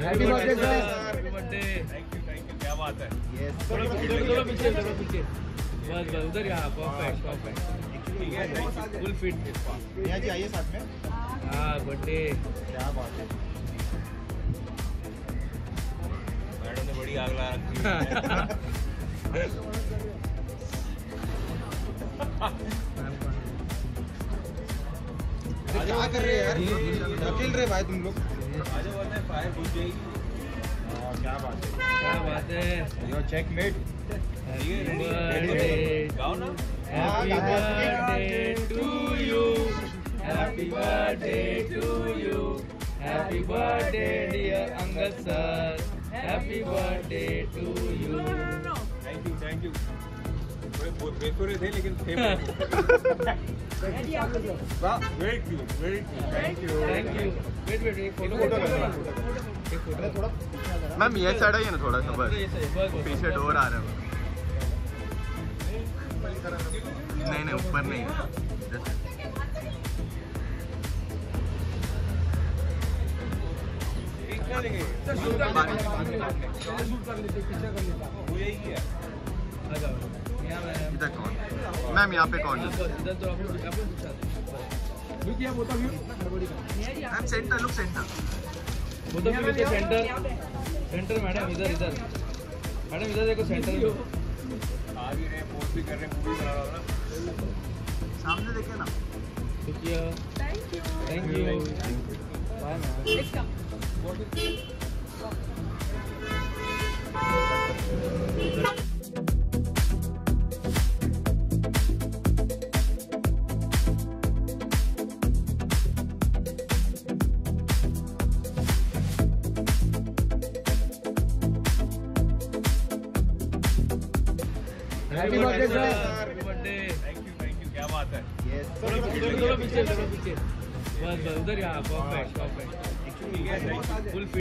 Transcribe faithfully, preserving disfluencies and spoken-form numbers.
Happy birthday sir. Happy birthday. Thank you thank you, क्या बात है। यस थोड़ा पीछे थोड़ा पीछे थोड़ा पीछे, बस बस उधर यहाँ परफेक्ट परफेक्ट ठीक है, फुल फिट। नेहा जी आइए साथ में। हाँ बर्थडे, क्या बात है। मैडम ने बड़ी आग लगा रखी है। क्या कर रहे हैं यार, अकेले रहे भाई तुम लोग। आज बोलते हैं फायर बुझ जाएगी। क्या बात है, क्या बात है। Your checkmate. गाओ ना। Happy birthday to you, happy birthday to you, happy birthday dear Angad sir, happy birthday to you. Thank you thank you. थोड़े बेसुरे थे लेकिन थे। वाह very cute very cute, thank you thank you. wait wait एक photo photo एक photo थोड़ा ma'am ये side आइए ना थोड़ा सा, बस पीछे डोर आ रहा है। नहीं नहीं ऊपर नहीं है। इधर कौन मैम, यहाँ पे कौन है ma'am? Centre look centre centre centre madam, इधर इधर मैडम, इधर देखो सेंटर में आ भी रहे, पोस्ट भी कर रहे हैं, मूवी बना रहा ना। सामने देखिए ना। Thank you thank you bye ma'am. Happy birthday sir. Happy birthday. Thank you thank you, क्या बात है। यस थोड़ा पीछे थोड़ा पीछे थोड़ा पीछे, बस बस उधर यहाँ परफेक्ट परफेक्ट ठीक है, फुल